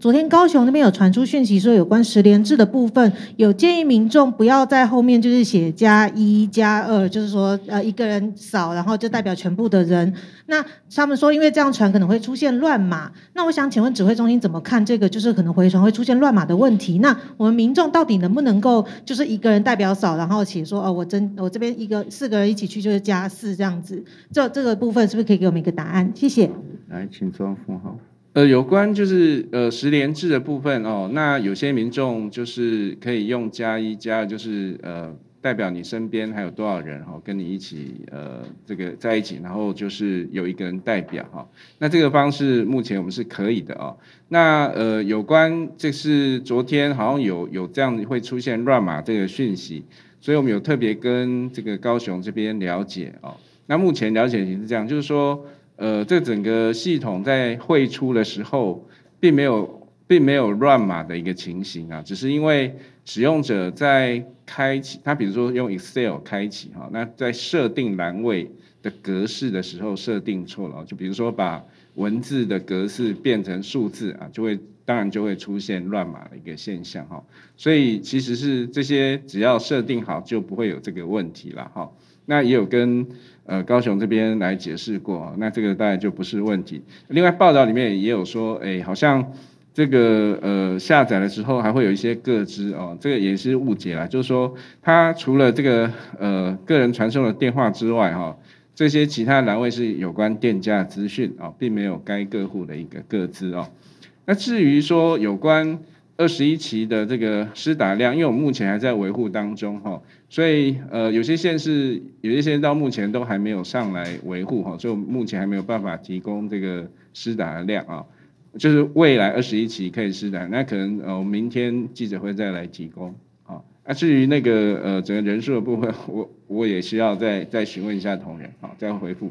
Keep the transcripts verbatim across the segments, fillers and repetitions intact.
昨天高雄那边有传出讯息说，有关实联制的部分，有建议民众不要在后面就是写加一加二，就是说呃一个人扫，然后就代表全部的人。那他们说，因为这样传可能会出现乱码。那我想请问指挥中心怎么看这个？就是可能回传会出现乱码的问题。那我们民众到底能不能够就是一个人代表扫，然后写说哦，我真我这边一个四个人一起去就是加四这样子？这这个部分是不是可以给我们一个答案？谢谢。 来，请庄副好。 呃，有关就是呃实联制的部分哦，那有些民众就是可以用加一加二，就是呃代表你身边还有多少人哈、哦，跟你一起呃这个在一起，然后就是有一个人代表哈、哦，那这个方式目前我们是可以的哦。那呃有关这是昨天好像有有这样会出现乱码这个讯息，所以我们有特别跟这个高雄这边了解哦。那目前了解也是这样，就是说。呃，这整个系统在汇出的时候，并没有并没有乱码的一个情形啊，只是因为使用者在开启，他比如说用 Excel 开启哈，那在设定栏位的格式的时候设定错了，就比如说把文字的格式变成数字啊，就会当然就会出现乱码的一个现象哈，所以其实是这些只要设定好就不会有这个问题了哈。那也有跟呃高雄这边来解释过，那这个大概就不是问题。另外报道里面也有说，哎，好像这个呃下载的时候还会有一些个资哦，这个也是误解啦，就是说它除了这个呃个人传送的电话之外哈、哦，这些其他栏位是有关店家资讯啊，并没有该个户的一个个资哦。那至于说有关二十一期的这个施打量，因为我们目前还在维护当中哈，所以呃有些县市有些县到目前都还没有上来维护哈，所以我们目前还没有办法提供这个施打的量啊，就是未来二十一期可以施打，那可能呃明天记者会再来提供啊。那至于那个呃整个人数的部分，我我也需要再再询问一下同仁好，再回复。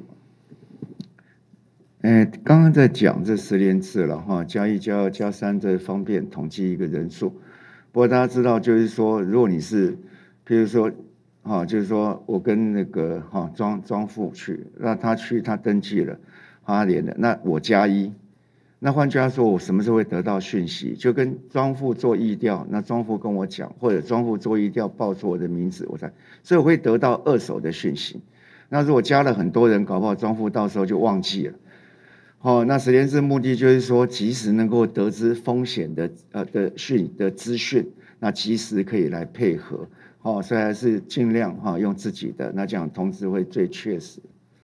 呃，刚刚在讲这实联制了哈，加一加二加三，这方便统计一个人数。不过大家知道，就是说，如果你是，譬如说，哈，就是说我跟那个哈庄庄副去，那他去他登记了，他连的，那我加一，那换句话说，我什么时候会得到讯息？就跟庄副做疫调，那庄副跟我讲，或者庄副做疫调报出我的名字，我才，所以我会得到二手的讯息。那如果加了很多人，搞不好庄副到时候就忘记了。哦，那实联制目的就是说，及时能够得知风险的呃的讯的资讯，那及时可以来配合。哦，所以还是尽量哈、哦、用自己的，那这样通知会最确实。